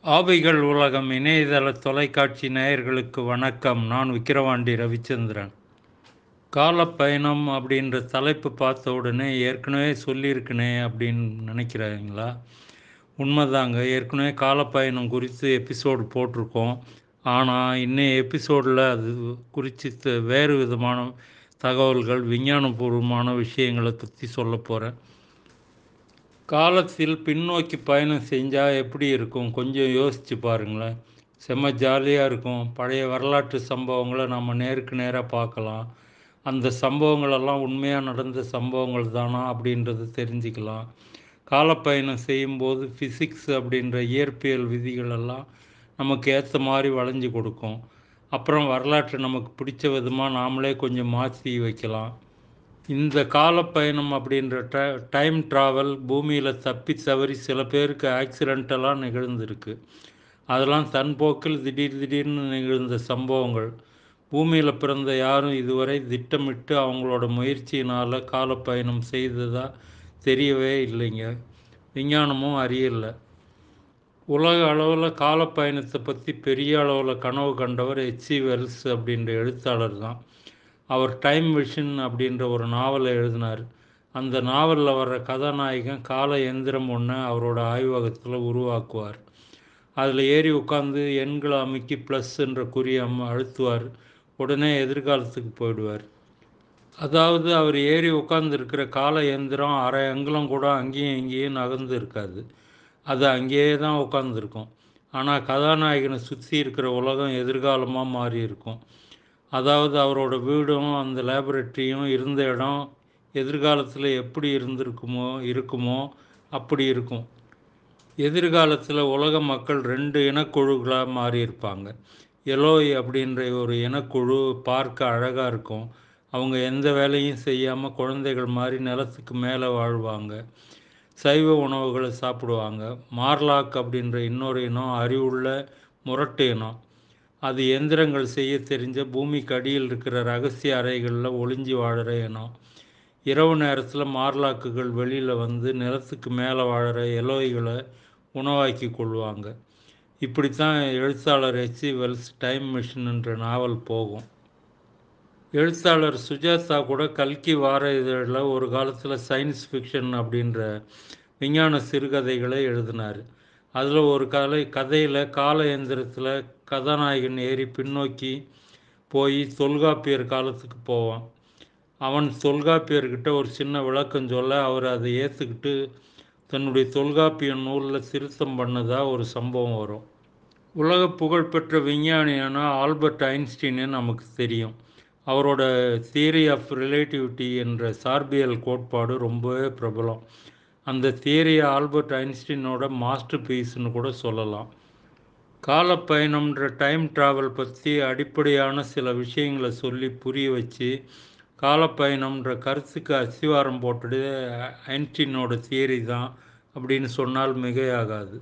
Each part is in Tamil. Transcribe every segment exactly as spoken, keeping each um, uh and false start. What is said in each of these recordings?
ஆவிகள் உலகம் இணையதள தொலைக்காட்சி நேயர்களுக்கு வணக்கம். நான் விக்கிரவாண்டி ரவிச்சந்திரன். காலப்பயணம் அப்படின்ற தலைப்பு பார்த்த உடனே ஏற்கனவே சொல்லியிருக்கனே அப்படின்னு நினைக்கிறாங்களா? உண்மைதாங்க. ஏற்கனவே காலப்பயணம் குறித்து எபிசோடு போட்டிருக்கோம். ஆனால் இன்னும் எபிசோடில் அது குறித்து வேறு விதமான தகவல்கள், விஞ்ஞானபூர்வமான விஷயங்களை பற்றி சொல்ல போகிறேன். காலத்தில் பின்னோக்கி பயணம் செஞ்சால் எப்படி இருக்கும்? கொஞ்சம் யோசித்து பாருங்களேன். செம்ம ஜாலியாக இருக்கும். பழைய வரலாற்று சம்பவங்களை நம்ம நேருக்கு நேராக பார்க்கலாம். அந்த சம்பவங்களெல்லாம் உண்மையாக நடந்த சம்பவங்கள் தானா அப்படின்றது தெரிஞ்சுக்கலாம். காலப்பயணம் செய்யும்போது ஃபிசிக்ஸ் அப்படின்ற இயற்பியல் விதிகளெல்லாம் நமக்கு ஏற்ற மாதிரி வளைஞ்சு கொடுக்கும். அப்புறம் வரலாற்றை நமக்கு பிடிச்ச விதமாக நாமளே கொஞ்சம் மாற்றி வைக்கலாம். இந்த காலப்பயணம் அப்படின்ற ட டைம் ட்ராவல் பூமியில் தப்பி தவறி சில பேருக்கு ஆக்சிடென்டெல்லாம் நிகழ்ந்திருக்கு. அதெல்லாம் தன் போக்கில் திடீர் திடீர்னு நிகழ்ந்த சம்பவங்கள். பூமியில் பிறந்த யாரும் இதுவரை திட்டமிட்டு அவங்களோட முயற்சியினால் காலப்பயணம் செய்ததாக தெரியவே இல்லைங்க. விஞ்ஞானமும் அறியலை. உலக அளவில் காலப்பயணத்தை பற்றி பெரிய அளவில் கனவு கண்டவர் ஹெச்சி வெல்ஸ் அப்படின்ற எழுத்தாளர் தான். அவர் டைம் மிஷின் அப்படின்ற ஒரு நாவலை எழுதினார். அந்த நாவலில் வர்ற கதாநாயகன் கால எந்திரம் ஒன்று அவரோட ஆய்வகத்தில் உருவாக்குவார். அதில் ஏறி உட்காந்து எண்களை அமுக்கி ப்ளஸ் என்ற குறியை அம் அழுத்துவார். உடனே எதிர்காலத்துக்கு போயிடுவார். அதாவது அவர் ஏறி உட்காந்துருக்கிற கால எந்திரம் அரை அங்குலம் கூட அங்கேயும் இங்கேயும் நகர்ந்து இருக்காது. அது அங்கேயே தான் உட்காந்துருக்கும். ஆனால் கதாநாயகனை சுற்றி இருக்கிற உலகம் எதிர்காலமாக மாறி இருக்கும். அதாவது அவரோட வீடும் அந்த லேபரேட்டரியும் இருந்த இடம் எதிர்காலத்தில் எப்படி இருந்திருக்குமோ இருக்குமோ அப்படி இருக்கும். எதிர்காலத்தில் உலக மக்கள் ரெண்டு இனக்குழுக்களாக மாறியிருப்பாங்க. எலோய் அப்படின்ற ஒரு இனக்குழு பார்க்க அழகாக இருக்கும். அவங்க எந்த வேலையும் செய்யாமல் குழந்தைகள் மாதிரி நிலத்துக்கு மேலே வாழ்வாங்க. சைவ உணவுகளை சாப்பிடுவாங்க. மார்லாக் அப்படின்ற இன்னொரு இனம் அறிவுள்ள முரட்டு இனம். அது எந்திரங்கள் செய்ய தெரிஞ்ச பூமிக்கு அடியில் இருக்கிற ரகசிய அறைகளில் ஒளிஞ்சி வாழற இனம். இரவு நேரத்தில் மார்லாக்குகள் வெளியில் வந்து நிலத்துக்கு மேலே வாழற எலோய்களை உணவாக்கி கொள்வாங்க. இப்படித்தான் எழுத்தாளர் ஹெச்சி வெல்ஸ் டைம் மிஷின் என்ற நாவல் போகும். எழுத்தாளர் சுஜாதா கூட கல்கி வார இதழில் ஒரு காலத்தில் சயின்ஸ் ஃபிக்ஷன் அப்படின்ற விஞ்ஞான சிறுகதைகளை எழுதினார். அதில் ஒரு கதை கதையில் கால எந்திரத்தில் கதாநாயகன் ஏறி பின்னோக்கி போய் தொல்காப்பியர் காலத்துக்கு போவான். அவன் தொல்காப்பியர்கிட்ட ஒரு சின்ன விளக்கம் சொல்ல அவர் அதை ஏற்றுக்கிட்டு தன்னுடைய தொல்காப்பிய நூலில் திருத்தம் பண்ணதாக ஒரு சம்பவம் வரும். உலக புகழ்பெற்ற விஞ்ஞானியான ஆல்பர்ட் ஐன்ஸ்டீனு நமக்கு தெரியும். அவரோட தியரி ஆஃப் ரிலேட்டிவிட்டி என்ற சார்பியல் கோட்பாடு ரொம்பவே பிரபலம். அந்த தியரியை ஆல்பர்ட் ஐன்ஸ்டீனோட மாஸ்டர் பீஸ்னு கூட சொல்லலாம். காலப்பயணம்ன்ற டைம் ட்ராவல் பற்றி அடிப்படையான சில விஷயங்களை சொல்லி புரிய வச்சு காலப்பயணம்ன்ற கருத்துக்கு அஸ்திவாரம் போட்டது ஐன்ஸ்டீனோட தியரி தான் அப்படின்னு சொன்னால் மிகையாகாது.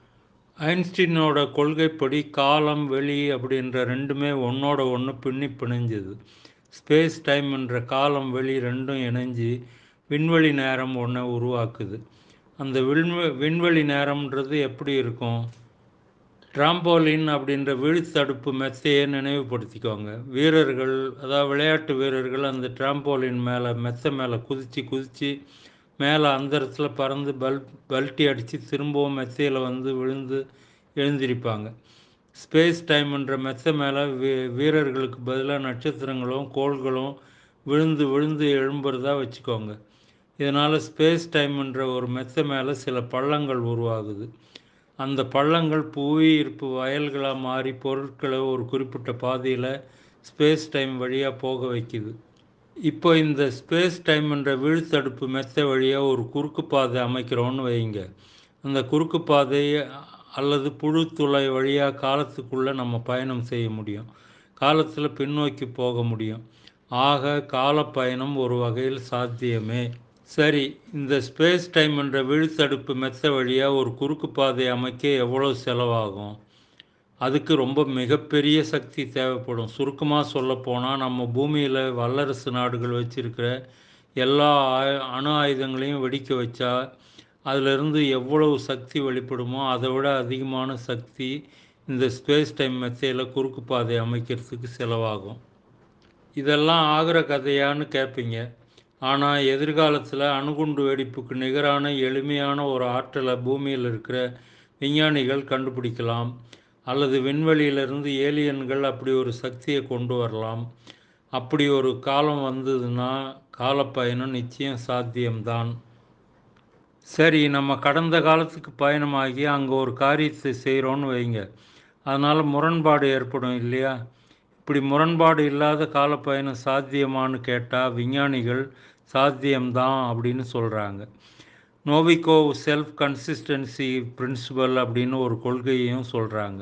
ஐன்ஸ்டீனோட கொள்கைப்படி காலம் வெளி அப்படின்ற ரெண்டுமே ஒன்றோட ஒன்று பின்னி பிணைஞ்சது. ஸ்பேஸ் டைம் என்ற காலம் வெளி ரெண்டும் இணைஞ்சு விண்வெளி நேரம் ஒன்றை உருவாக்குது. அந்த விண்வெ விண்வெளி நேரம்ன்றது எப்படி இருக்கும்? ட்ராம்போலின் அப்படின்ற வீழ்த்தடுப்பு மெத்தையை நினைவுபடுத்திக்கோங்க. வீரர்கள், அதாவது விளையாட்டு வீரர்கள் அந்த ட்ராம்போலின் மேலே மெத்தை மேலே குதித்து குதித்து மேலே அந்தரத்தில் பறந்து பல் பல்ட்டி அடித்து திரும்பவும் மெத்தையில் வந்து விழுந்து எழுந்திருப்பாங்க. ஸ்பேஸ் டைம்ன்ற மெத்தை மேலே வீ வீரர்களுக்கு பதிலாக நட்சத்திரங்களும் கோள்களும் விழுந்து விழுந்து எழும்புறதா வச்சுக்கோங்க. இதனால் ஸ்பேஸ் டைம்ன்ற ஒரு மெத்தை மேலே சில பள்ளங்கள் உருவாகுது. அந்த பள்ளங்கள் புவியீர்ப்பு வயல்களாக மாறி பொருட்களை ஒரு குறிப்பிட்ட பாதையில் ஸ்பேஸ் டைம் வழியாக போக வைக்குது. இப்போ இந்த ஸ்பேஸ் டைம் என்ற வீழ்த்தடுப்பு மெத்தை வழியாக ஒரு குறுக்கு பாதை அமைக்கிறோன்னு வைங்க. அந்த குறுக்கு பாதை அல்லது புழுத்துளை வழியாக காலத்துக்குள்ளே நம்ம பயணம் செய்ய முடியும். காலத்தில் பின்னோக்கி போக முடியும். ஆக காலப்பயணம் ஒரு வகையில் சாத்தியமே. சரி, இந்த ஸ்பேஸ் டைம் என்ற வீழ்த்தடுப்பு மெத்த வழியாக ஒரு குறுக்கு பாதை அமைக்க எவ்வளோ செலவாகும்? அதுக்கு ரொம்ப மிகப்பெரிய சக்தி தேவைப்படும். சுருக்கமாக சொல்லப்போனால் நம்ம பூமியில் வல்லரசு நாடுகள் வச்சுருக்கிற எல்லா அணு ஆயுதங்களையும் வெடிக்க வச்சா அதிலிருந்து எவ்வளவு சக்தி வெளிப்படுமோ அதை விட அதிகமான சக்தி இந்த ஸ்பேஸ் டைம் மெத்தேடில் குறுக்கு பாதை அமைக்கிறதுக்கு செலவாகும். இதெல்லாம் ஆகிற கதையான்னு கேட்பீங்க. ஆனால் எதிர்காலத்தில் அணுகுண்டு வெடிப்புக்கு நிகரான எளிமையான ஒரு ஆற்றலை பூமியில் இருக்கிற விஞ்ஞானிகள் கண்டுபிடிக்கலாம். அல்லது விண்வெளியிலிருந்து ஏலியன்கள் அப்படி ஒரு சக்தியை கொண்டு வரலாம். அப்படி ஒரு காலம் வந்ததுன்னா காலப்பயணம் நிச்சயம் சாத்தியம்தான். சரி, நம்ம கடந்த காலத்துக்கு பயணமாகி அங்கே ஒரு காரியத்தை செய்கிறோன்னு வைங்க. அதனால் முரண்பாடு ஏற்படும் இல்லையா? இப்படி முரண்பாடு இல்லாத காலப்பயணம் சாத்தியமானு கேட்டால் விஞ்ஞானிகள் சாத்தியம்தான் அப்படின்னு சொல்கிறாங்க. நோவிகோவ் செல்ஃப் கன்சிஸ்டன்சி பிரின்சிபல் அப்படின்னு ஒரு கொள்கையையும் சொல்கிறாங்க.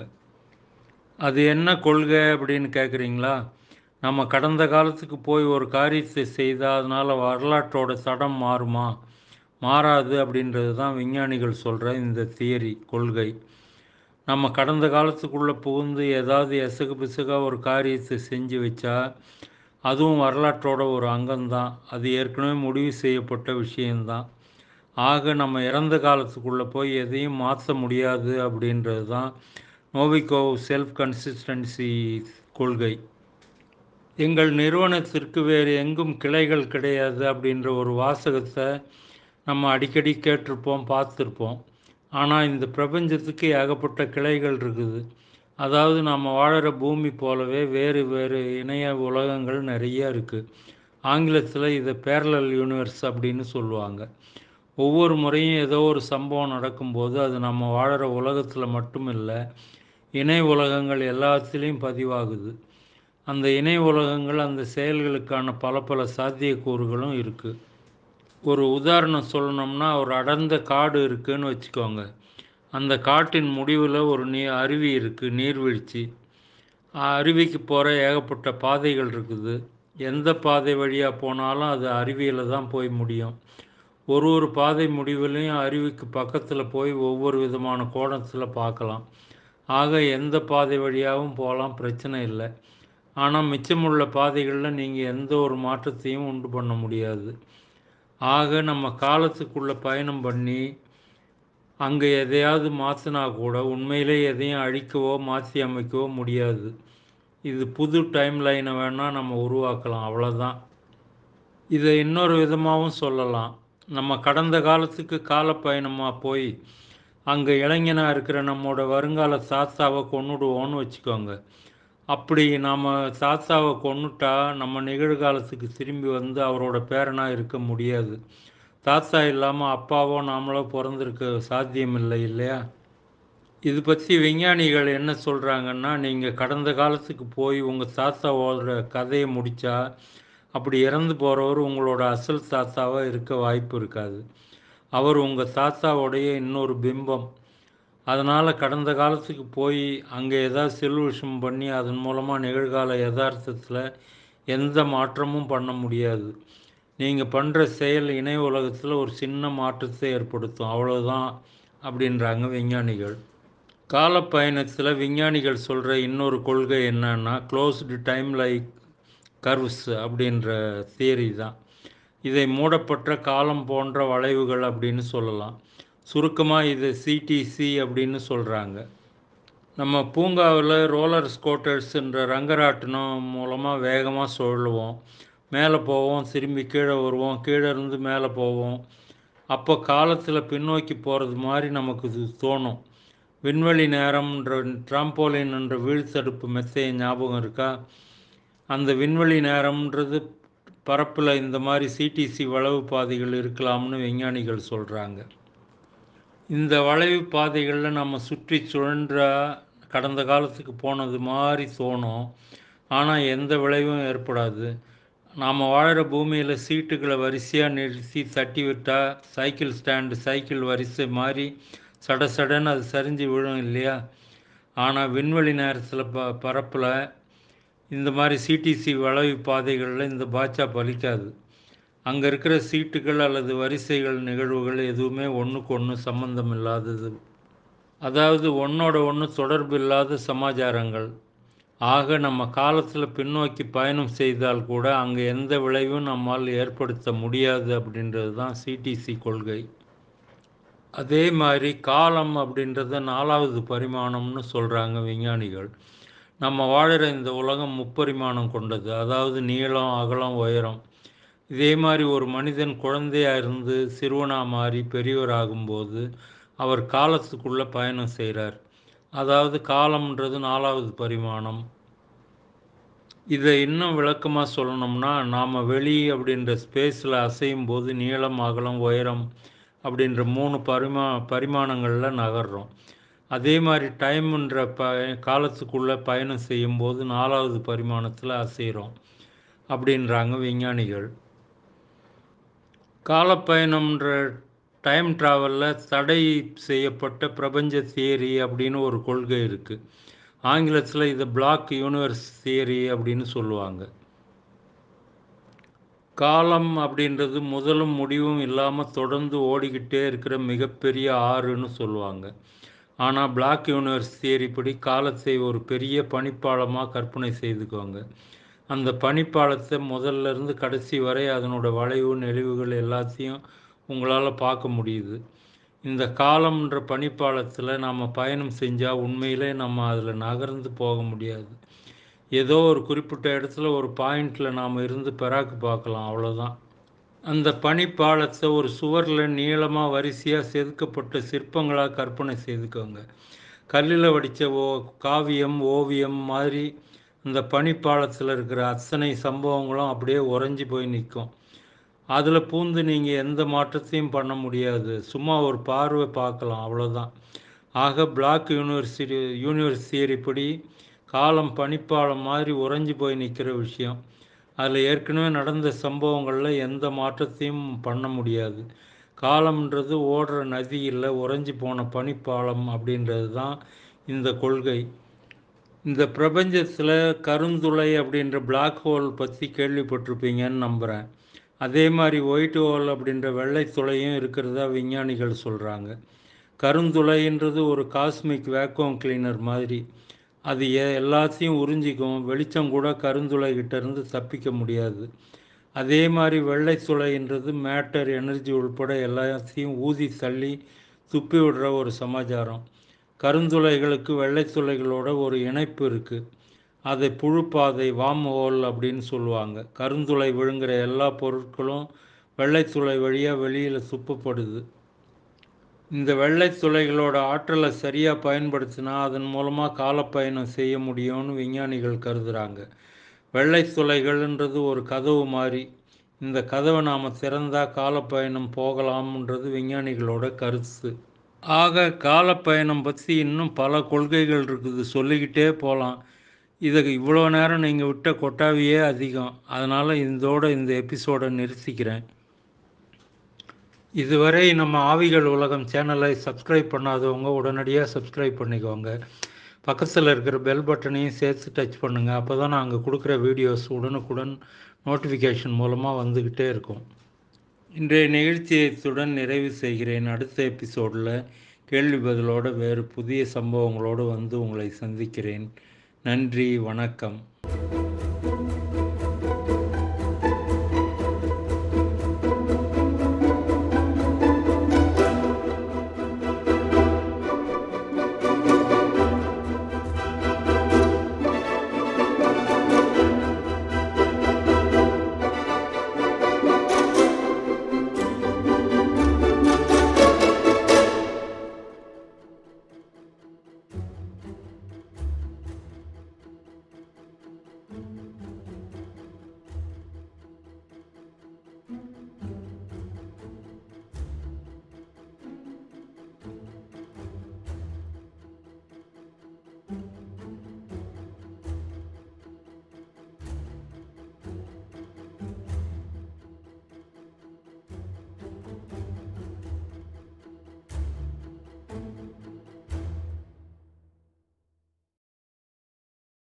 அது என்ன கொள்கை அப்படின்னு கேட்குறீங்களா? நம்ம கடந்த காலத்துக்கு போய் ஒரு காரியத்தை செய்தால் அதனால் வரலாற்றோட தடம் மாறுமா? மாறாது அப்படின்றது தான் விஞ்ஞானிகள் சொல்கிற இந்த தியரி, கொள்கை. நம்ம கடந்த காலத்துக்குள்ளே புகுந்து ஏதாவது எசகு பிசகாக ஒரு காரியத்தை செஞ்சு வச்சா அதுவும் வரலாற்றோட ஒரு அங்கம்தான். அது ஏற்கனவே முடிவு செய்யப்பட்ட விஷயந்தான். ஆக நம்ம இறந்த காலத்துக்குள்ளே போய் எதையும் மாற்ற முடியாது அப்படின்றது தான் நோவிகோவ் செல்ஃப் கன்சிஸ்டன்சி கொள்கை. எங்கள் நிறுவனத்திற்கு வேறு எங்கும் கிளைகள் கிடையாது அப்படின்ற ஒரு வாசகத்தை நம்ம அடிக்கடி கேட்டிருப்போம், பார்த்துருப்போம். ஆனால் இந்த பிரபஞ்சத்துக்கு ஏகப்பட்ட கிளைகள் இருக்குது. அதாவது நம்ம வாழற பூமி போலவே வேறு வேறு இணைய உலகங்கள் நிறைய இருக்குது. ஆங்கிலத்தில் இதை பேரலல் யூனிவர்ஸ் அப்படின்னு சொல்லுவாங்க. ஒவ்வொரு முறையும் ஏதோ ஒரு சம்பவம் நடக்கும்போது அது நம்ம வாழற உலகத்தில் மட்டும் இல்லை, இணை உலகங்கள் எல்லாத்துலேயும் பதிவாகுது. அந்த இணை உலகங்கள் அந்த செயல்களுக்கான பல பல சாத்தியக்கூறுகளும் இருக்குது. ஒரு உதாரணம் சொல்லணும்னா, ஒரு அடர்ந்த காடு இருக்குதுன்னு வச்சுக்கோங்க. அந்த காட்டின் முடிவில் ஒரு நீ அருவி இருக்குது, நீர்வீழ்ச்சி. அருவிக்கு போகிற ஏகப்பட்ட பாதைகள் இருக்குது. எந்த பாதை வழியாக போனாலும் அது அருவியில் தான் போய் முடியும். ஒரு ஒரு பாதை முடிவுலையும் அருவிக்கு பக்கத்தில் போய் ஒவ்வொரு விதமான கோணத்தில் பார்க்கலாம். ஆக எந்த பாதை வழியாகவும் போகலாம், பிரச்சனை இல்லை. ஆனால் மிச்சமுள்ள பாதைகளில் நீங்கள் எந்த ஒரு மாற்றத்தையும் உண்டு பண்ண முடியாது. ஆக நம்ம காலத்துக்குள்ளே பயணம் பண்ணி அங்கே எதையாவது மாற்றினா கூட உண்மையிலே எதையும் அழிக்கவோ மாற்றி அமைக்கவோ முடியாது. இது புது டைம் லைனை வேணால் நம்ம உருவாக்கலாம், அவ்வளோதான். இதை இன்னொரு விதமாகவும் சொல்லலாம். நம்ம கடந்த காலத்துக்கு காலப்பயணமாக போய் அங்கே இளைஞனாக இருக்கிற நம்மளோட வருங்கால தாத்தாவை கொன்னுடுவோன்னு வச்சுக்கோங்க. அப்படி நாம் தாத்தாவை கொன்னுட்டா நம்ம நிகழ்காலத்துக்கு திரும்பி வந்து அவரோட பேரனாக இருக்க முடியாது. தாத்தா இல்லாமல் அப்பாவோ நாமளோ பிறந்திருக்க சாத்தியமில்லை இல்லையா? இது பற்றி விஞ்ஞானிகள் என்ன சொல்கிறாங்கன்னா, நீங்கள் கடந்த காலத்துக்கு போய் உங்கள் தாத்தாவோட கதையை முடித்தா அப்படி இறந்து போகிறவர் உங்களோட அசல் தாத்தாவாக இருக்க வாய்ப்பு இருக்காது. அவர் உங்கள் தாத்தாவோடைய இன்னொரு பிம்பம். அதனால் கடந்த காலத்துக்கு போய் அங்கே ஏதாவது செல்வஷம் பண்ணி அதன் மூலமாக நிகழ்கால யதார்த்தத்தில் எந்த மாற்றமும் பண்ண முடியாது. நீங்கள் பண்ணுற செயல் இணைய உலகத்தில் ஒரு சின்ன மாற்றத்தை ஏற்படுத்தும், அவ்வளோதான் அப்படின்றாங்க விஞ்ஞானிகள். காலப்பயணத்தில் விஞ்ஞானிகள் சொல்கிற இன்னொரு கொள்கை என்னன்னா, க்ளோஸ்டு டைம் லைக் கர்வ்ஸ் அப்படின்ற தியரி தான். இதை மூடப்பட்ட காலம் போன்ற வளைவுகள் அப்படின்னு சொல்லலாம். சுருக்கமாக இதை சிடிசி அப்படின்னு சொல்கிறாங்க. நம்ம பூங்காவில் ரோலர் ஸ்கூட்டர்ஸ்ன்ற ரங்கராட்டினம் மூலமாக வேகமாக சுழலுவோம், மேலே போவோம், திரும்பி கீழே வருவோம், கீழே இருந்து மேலே போவோம். அப்போ காலத்தில் பின்னோக்கி போகிறது மாதிரி நமக்கு இது தோணும். விண்வெளி நேரம்ன்ற ட்ராம்போலின் என்ற வீழ்த்தடுப்பு மெத்தைய ஞாபகம் இருக்கா? அந்த விண்வெளி நேரம்ன்றது பரப்பில் இந்த மாதிரி சிடிசி வளைவு பாதைகள் இருக்கலாம்னு விஞ்ஞானிகள் சொல்கிறாங்க. இந்த வளைவு பாதைகளில் நம்ம சுற்றி சுழன்றா கடந்த காலத்துக்கு போனது மாதிரி தோணும். ஆனால் எந்த விளைவும் ஏற்படாது. நாம் வாழ்கிற பூமியில் சீட்டுகளை வரிசையாக நிறுத்தி தட்டி விட்டால் சைக்கிள் ஸ்டாண்டு சைக்கிள் வரிசை மாதிரி சட சடன்னு அது சரிஞ்சு விழும் இல்லையா? ஆனால் விண்வெளி நேரத்தில் ப பரப்பில் இந்த மாதிரி சிடிசி வளைவு பாதைகளில் இந்த பாட்சா பலிக்காது. அங்கே இருக்கிற சீட்டுகள் அல்லது வரிசைகள் நிகழ்வுகள் எதுவுமே ஒன்றுக்கு ஒன்று சம்பந்தம் இல்லாதது. அதாவது ஒன்றோட ஒன்று தொடர்பு இல்லாத சமாச்சாரங்கள். ஆக நம்ம காலத்தில் பின்னோக்கி பயணம் செய்தால் கூட அங்கே எந்த விளைவும் நம்மால் ஏற்படுத்த முடியாது அப்படின்றது தான் சிடிசி கொள்கை. அதே மாதிரி காலம் அப்படின்றத நாலாவது பரிமாணம்னு சொல்கிறாங்க விஞ்ஞானிகள். நம்ம வாழுற இந்த உலகம் முப்பரிமாணம் கொண்டது. அதாவது நீளம், அகலம், உயரம். இதே மாதிரி ஒரு மனிதன் குழந்தையாக இருந்து சிறுவனாக மாறி பெரியவராகும்போது அவர் காலத்துக்குள்ளே பயணம் செய்கிறார். அதாவது காலம்ன்றது நாலாவது பரிமாணம். இதை இன்னும் விளக்கமாக சொல்லணும்னா, நாம் வெளி அப்படின்ற ஸ்பேஸில் அசையும் போது நீளம், அகலம், உயரம் அப்படின்ற மூணு பரிமா பரிமாணங்களில் நகர்றோம். அதே மாதிரி டைம்ன்ற ப காலத்துக்குள்ளே பயணம் செய்யும்போது நாலாவது பரிமாணத்தில் அசைகிறோம் அப்படின்றாங்க விஞ்ஞானிகள். காலப்பயணம்ன்ற டைம் ட்ராவலில் தடை செய்யப்பட்ட பிரபஞ்ச தியரி அப்படின்னு ஒரு கொள்கை இருக்குது. ஆங்கிலத்தில் இதை பிளாக் யூனிவர்ஸ் தியரி அப்படின்னு சொல்லுவாங்க. காலம் அப்படின்றது முதலும் முடிவும் இல்லாமல் தொடர்ந்து ஓடிக்கிட்டே இருக்கிற மிகப்பெரிய ஆறுன்னு சொல்லுவாங்க. ஆனால் பிளாக் யூனிவர்ஸ் தியரி படி காலத்தை ஒரு பெரிய பனிப்பாலமாக கற்பனை செய்துக்கோங்க. அந்த பனிப்பாலத்தை முதல்ல இருந்து கடைசி வரை அதனோட வளைவு நெளிவுகள் எல்லாத்தையும் உங்களால் பார்க்க முடியுது. இந்த காலம்ன்ற பனிப்பாலத்தில் நாம் பயணம் செஞ்சால் உண்மையிலே நம்ம அதில் நகர்ந்து போக முடியாது. ஏதோ ஒரு குறிப்பிட்ட இடத்துல ஒரு பாயிண்டில் நாம் இருந்து பெராக்கு பார்க்கலாம், அவ்வளோதான். அந்த பனிப்பாலத்தை ஒரு சுவரில் நீளமாக வரிசையாக செதுக்கப்பட்ட சிற்பங்களாக கற்பனை செய்துக்கோங்க. கல்லில் வடித்த ஓ காவியம் ஓவியம் மாதிரி இந்த பனிப்பாலத்தில் இருக்கிற அத்தனை சம்பவங்களும் அப்படியே உறைஞ்சி போய் நிற்கும். அதில் பூந்து நீங்கள் எந்த மாற்றத்தையும் பண்ண முடியாது. சும்மா ஒரு பார்வை பார்க்கலாம், அவ்வளோதான். ஆக பிளாக் யூனிவர்சிட்டி யூனிவர்ஸ் தியரி படி காலம் பனிப்பாலம் மாதிரி உறைஞ்சி போய் நிற்கிற விஷயம். அதில் ஏற்கனவே நடந்த சம்பவங்களில் எந்த மாற்றத்தையும் பண்ண முடியாது. காலம்ன்றது ஓடுற நதி இல்லை, உறைஞ்சி போன பனிப்பாலம் அப்படின்றது தான் இந்த கொள்கை. இந்த பிரபஞ்சத்தில் கருந்துளை அப்படின்ற பிளாக் ஹோல் பற்றி கேள்விப்பட்டிருப்பீங்கன்னு நம்புகிறேன். அதே மாதிரி ஒயிட் ஹோல் அப்படின்ற வெள்ளை துளையும் இருக்கிறதா விஞ்ஞானிகள் சொல்கிறாங்க. கருந்துளைன்றது ஒரு காஸ்மிக் வேக்யூம் கிளீனர் மாதிரி. அது எ எல்லாத்தையும் உறிஞ்சிக்கும். வெளிச்சம் கூட கருந்துளைகிட்டேருந்து தப்பிக்க முடியாது. அதே மாதிரி வெள்ளை துளைன்றது மேட்டர் எனர்ஜி உள்பட எல்லாத்தையும் ஊதி தள்ளி துப்பி விடுற ஒரு சமாச்சாரம். கருந்துளைகளுக்கு வெள்ளைத்துளைகளோட ஒரு இணைப்பு இருக்குது. அதை புழுப்பாதை வாம் ஹோல் அப்படின்னு சொல்லுவாங்க. கருந்துளை விழுங்குகிற எல்லா பொருட்களும் வெள்ளைத்துளை வழியாக வெளியில் துப்பப்படுது. இந்த வெள்ளைத்துளைகளோட ஆற்றலை சரியாக பயன்படுத்தினா அதன் மூலமாக காலப்பயணம் செய்ய முடியும்னு விஞ்ஞானிகள் கருதுகிறாங்க. வெள்ளைத்துளைகள்ன்றது ஒரு கதவு மாதிரி. இந்த கதவை நாம் திறந்தால் காலப்பயணம் போகலாம்ன்றது விஞ்ஞானிகளோட கருத்து. ஆக காலப்பயணம் பற்றி இன்னும் பல கொள்கைகள் இருக்குது, சொல்லிக்கிட்டே போகலாம். இதுக்கு இவ்வளோ நேரம் நீங்கள் விட்ட கொட்டாவியே அதிகம். அதனால் இதோட இந்த எபிசோடை நிறுத்திக்கிறேன். இதுவரை நம்ம ஆவிகள் உலகம் சேனலை சப்ஸ்கிரைப் பண்ணாதவங்க உடனடியாக சப்ஸ்கிரைப் பண்ணிக்கோங்க. பக்கத்தில் இருக்கிற பெல் பட்டனையும் சேர்த்து டச் பண்ணுங்கள். அப்போ தான் நாங்கள் கொடுக்குற வீடியோஸ் உடனுக்குடன் நோட்டிஃபிகேஷன் மூலமாக வந்துக்கிட்டே இருக்கும். இன்றைய நிகழ்ச்சியத்துடன் நிறைவு செய்கிறேன். அடுத்த எபிசோடில் கேள்வி பதிலோடு வேறு புதிய சம்பவங்களோடு வந்து உங்களை சந்திக்கிறேன். நன்றி, வணக்கம்.